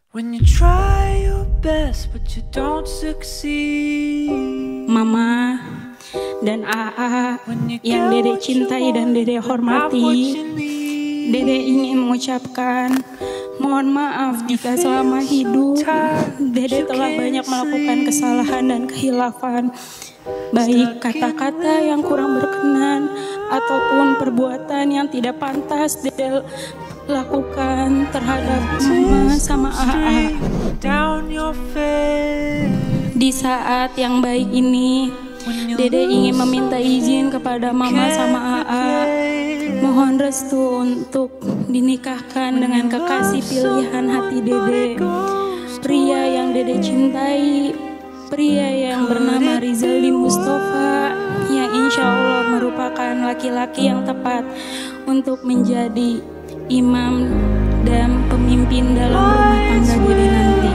When you try your best but you don't succeed. Mama dan AA yang Dede cintai dan Dede hormati, Dede ingin mengucapkan mohon maaf jika selama hidup Dede telah banyak melakukan kesalahan dan kehilafan, baik kata-kata yang kurang berkenan ataupun perbuatan yang tidak pantas Dede lakukan terhadap Mama sama AA. Di saat yang baik ini, Dede ingin meminta izin kepada Mama sama AA, mohon restu untuk dinikahkan dengan kekasih pilihan hati Dede, pria yang Dede cintai, pria yang bernama Rizaldi Mustafa, yang insya Allah merupakan laki-laki yang tepat untuk menjadi imam dan pemimpin dalam rumah tangga Dede nanti.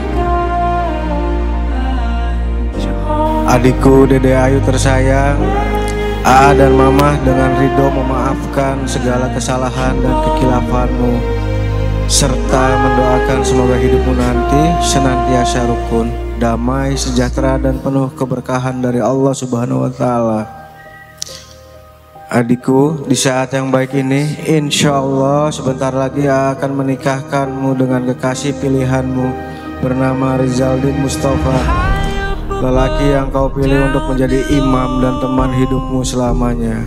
Adikku Dede Ayu tersayang, AA dan Mama dengan ridho memaafkan segala kesalahan dan kekilafanmu, serta mendoakan semoga hidupmu nanti senantiasa rukun, damai, sejahtera, dan penuh keberkahan dari Allah Subhanahu wa Ta'ala. Adikku, di saat yang baik ini, insya Allah sebentar lagi akan menikahkanmu dengan kekasih pilihanmu bernama Rizaldin Mustafa, lelaki yang kau pilih untuk menjadi imam dan teman hidupmu selamanya.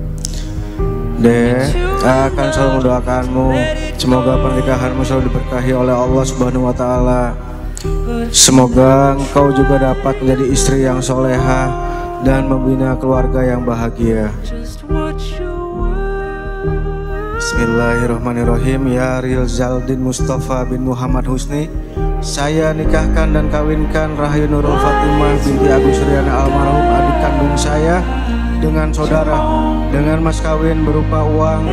Akan selalu mendoakanmu, semoga pernikahanmu selalu diberkahi oleh Allah Subhanahu wa Ta'ala. Semoga engkau juga dapat menjadi istri yang soleha dan membina keluarga yang bahagia. Bismillahirrahmanirrahim. Ya Rizaldin Mustafa bin Muhammad Husni, saya nikahkan dan kawinkan Rahayu Nurul Fatimah binti Agus Riana almarhum adik kandung saya dengan saudara, dengan mas kawin berupa uang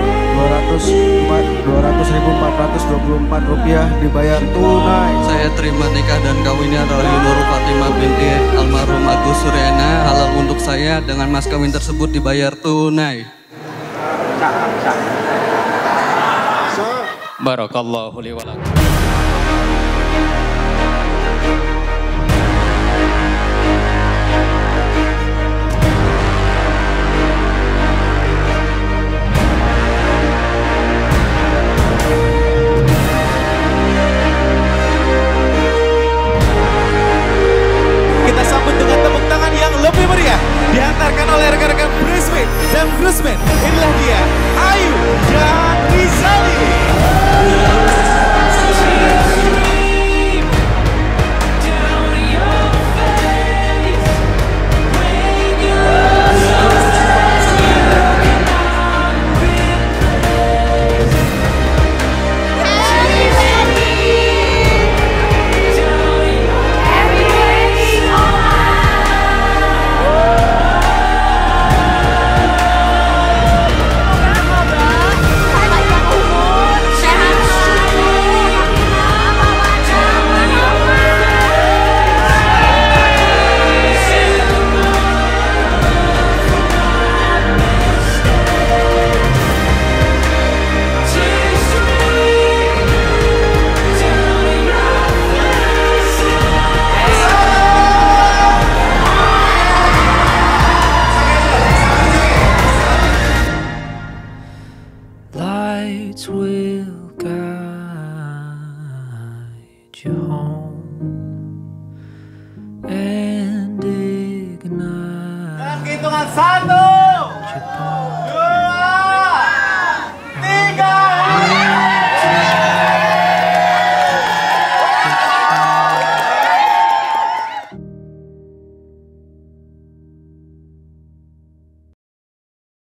200.424 rupiah dibayar tunai. Saya terima nikah dan kawinnya Rahayu Nurul Fatimah binti almarhum Agus Riana halal untuk saya, dengan mas kawin tersebut dibayar tunai. Barakallahu li wa lakum. Kita sambut dengan tepuk tangan yang lebih meriah, diantarkan oleh rekan-rekan bridesmaid dan groomsmen. Inilah dia, Ayu dan Rizaldi. Lights will guide you home and ignite. Dalam hitungan 1